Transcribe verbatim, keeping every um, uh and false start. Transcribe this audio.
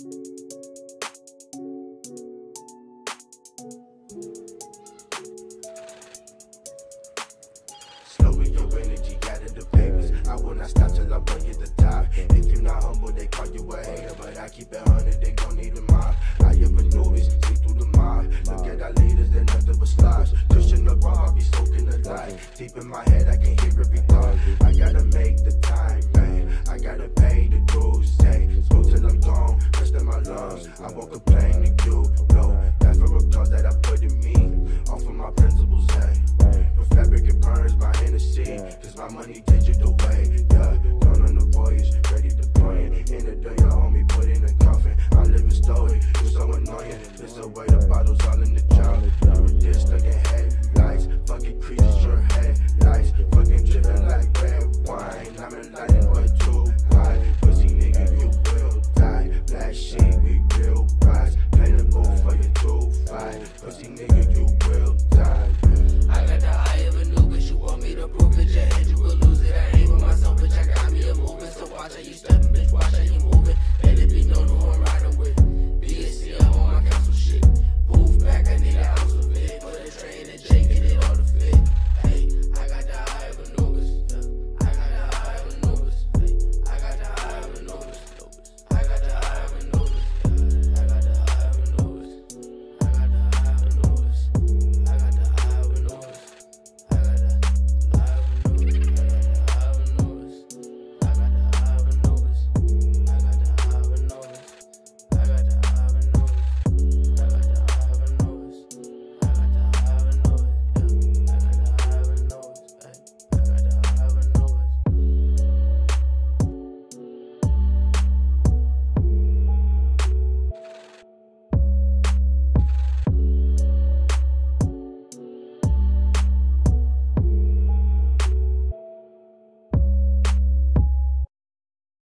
Slowing your energy out of the papers. I will not stop till I bring you the top. If you're not humble, they call you a hater, but I keep it hundred, they gon' need a mob. I ever knew this, see through the mob. Look at our leaders, they're nothing but slobs. Pushing the bomb, I be soaking the light. Deep in my head, I can hear every thought. I gotta make the time, man. I gotta pay the dues, say. Smoke till I'm gone, rest in my lungs. I won't complain to you, no. That's for a cause that I put in me. Off of my principles, hey. The fabric, it burns my Hennessy, cause my money takes it away, yeah. Gone on the voyage, ready to play it. In the day, your homie put in a coffin. I live in stoic, you're so annoying. It's the way the bottles all in the jar.